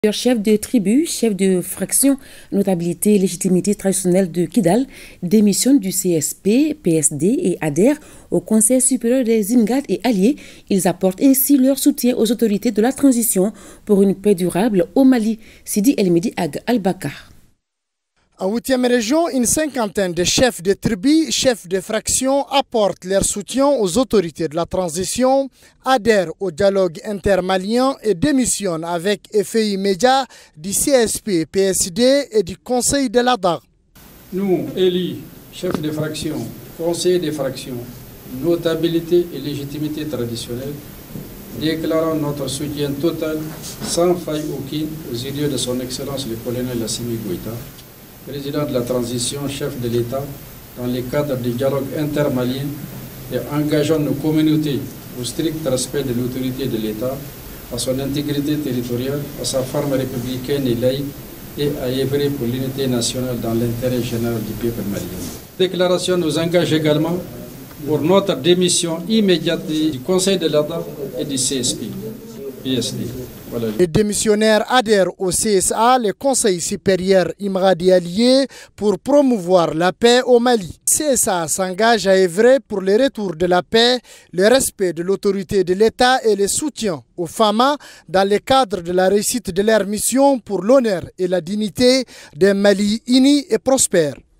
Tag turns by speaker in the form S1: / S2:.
S1: Chef de tribu, chef de fraction, notabilité et légitimité traditionnelle de Kidal, démissionne du CSP, PSD et adhère au Conseil supérieur des Ingad et alliés. Ils apportent ainsi leur soutien aux autorités de la transition pour une paix durable au Mali. Sidi El Medi Ag Al-Bakar.
S2: En 8e région, une cinquantaine de chefs de tribus, chefs de fractions apportent leur soutien aux autorités de la transition, adhèrent au dialogue intermalien et démissionnent avec effet immédiat du CSP, PSD et du Conseil de l'ADA.
S3: Nous, élus, chefs de fraction, conseillers de fraction, notabilité et légitimité traditionnelle, déclarons notre soutien total, sans faille aucune, aux idées de son Excellence le colonel Assimi Goïta, président de la transition, chef de l'État, dans le cadre du dialogue intermalien et engageant nos communautés au strict respect de l'autorité de l'État, à son intégrité territoriale, à sa forme républicaine et laïque et à œuvrer pour l'unité nationale dans l'intérêt général du peuple malien. Cette déclaration nous engage également pour notre démission immédiate du Conseil de l'État et du CSP. PSD. Voilà.
S2: Les démissionnaires adhèrent au CSA, le Conseil supérieur Imradi allié, pour promouvoir la paix au Mali. CSA s'engage à œuvrer pour le retour de la paix, le respect de l'autorité de l'État et le soutien aux femmes dans le cadre de la réussite de leur mission pour l'honneur et la dignité d'un Mali uni et prospère.